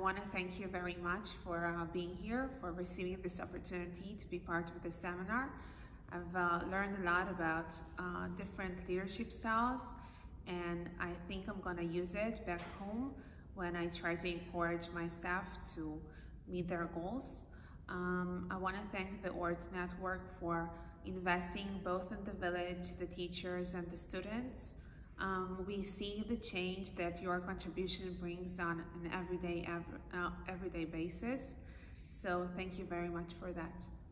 want to thank you very much for being here, for receiving this opportunity to be part of the seminar. I've learned a lot about different leadership styles, and I think I'm going to use it back home when I try to encourage my staff to meet their goals. I want to thank the ORDS Network for investing both in the village, the teachers, and the students. We see the change that your contribution brings on an everyday basis. So thank you very much for that.